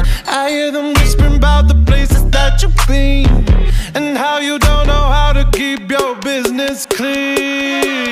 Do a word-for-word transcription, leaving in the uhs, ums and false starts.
I hear them whispering about the places that you've been, and how you don't know how to keep your business clean.